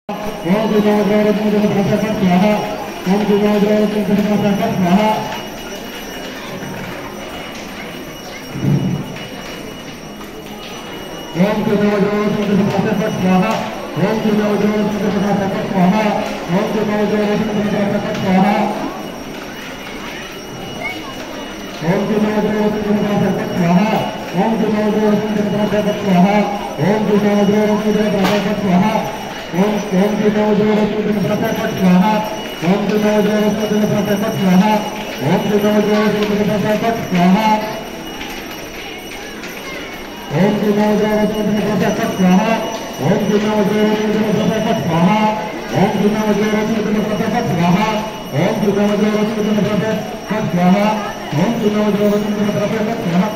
ओम विनायक स्वाहा ओम विनायक स्वाहा ओम विनायक स्वाहा ओम विनायक स्वाहा ओम विनायक स्वाहा ओम विनायक स्वाहा ओम विनायक स्वाहा ओम विनायक स्वाहा ओम विनायक स्वाहा ओम विनायक स्वाहा ओम विनायक स्वाहा ओम विनायक स्वाहा ओम विनायक स्वाहा ओम विनायक स्वाहा ओम विनायक स्वाहा ओम विनायक स्वाहा